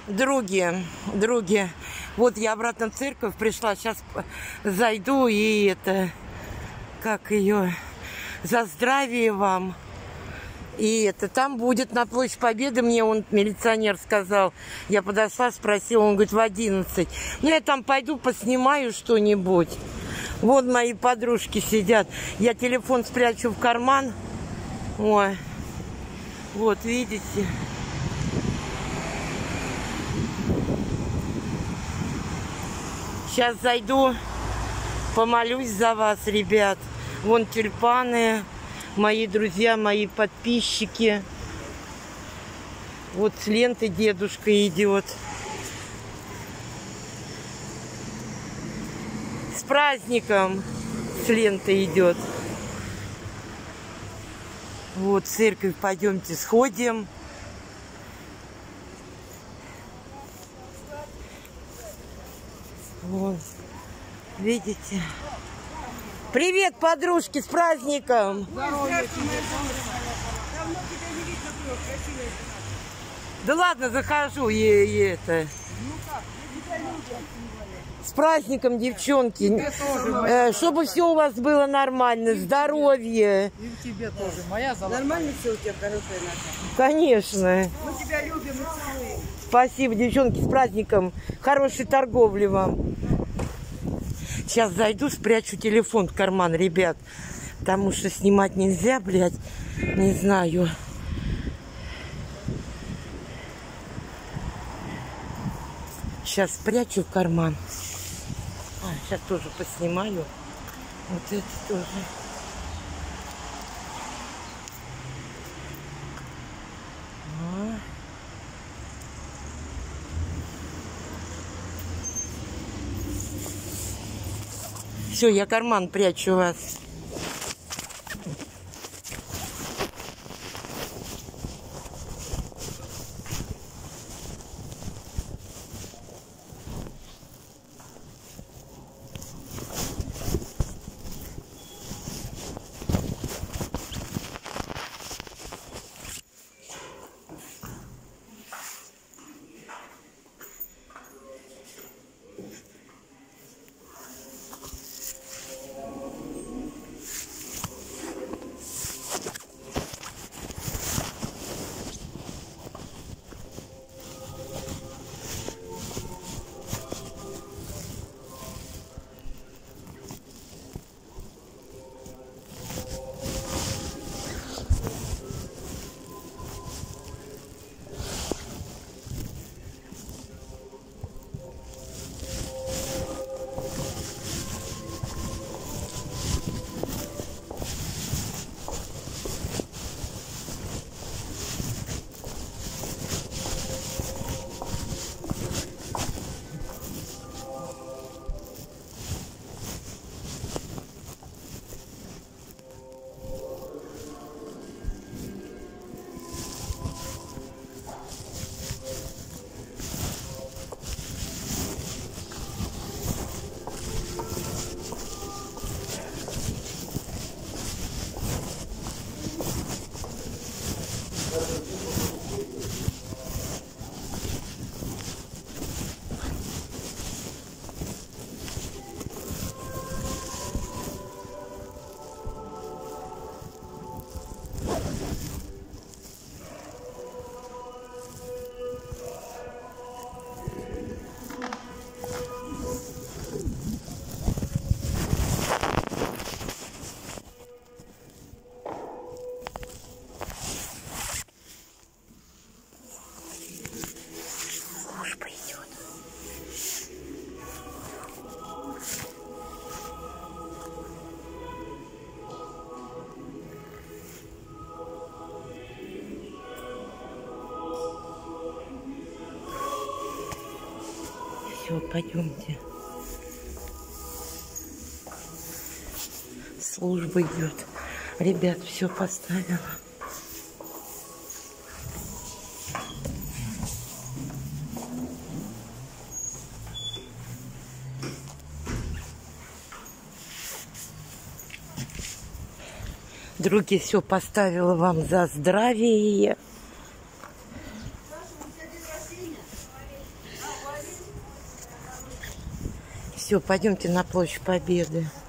Други, вот я обратно в церковь пришла, сейчас зайду и это, как ее, за здравие вам. И это, там будет на Площадь Победы, мне он, милиционер, сказал. Я подошла, спросила, он говорит, в 11. Ну, я там пойду поснимаю что-нибудь. Вот мои подружки сидят. Я телефон спрячу в карман. Ой, вот, видите. Сейчас зайду, помолюсь за вас, ребят. Вон тюльпаны, мои друзья, мои подписчики. Вот с ленты дедушка идет. С праздником с ленты идет. Вот в церковь пойдемте сходим. Вот, видите? Привет, подружки, с праздником! Да ладно, захожу и это. С праздником, девчонки. Чтобы все у вас было нормально, здоровье. И в тебе тоже. Моя золотая. Нормально все у тебя, хорошая наша? Конечно. Мы тебя любим и целуем. Спасибо, девчонки, с праздником. Хорошей торговли вам. Сейчас зайду, спрячу телефон в карман, ребят. Потому что снимать нельзя, блядь. Не знаю. Сейчас спрячу в карман. Сейчас тоже поснимаю. Вот это тоже. Все, я карман прячу у вас. Все, пойдемте. Служба идет. Ребят, все поставила. Други, все поставила вам за здравие. Все, пойдемте на площадь Победы.